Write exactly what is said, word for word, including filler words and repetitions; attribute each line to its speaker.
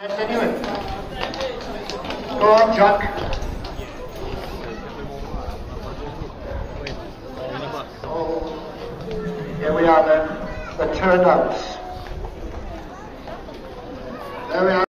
Speaker 1: Yes, anyway. Go on, Jack. So, here we are then, the turnouts. There we are.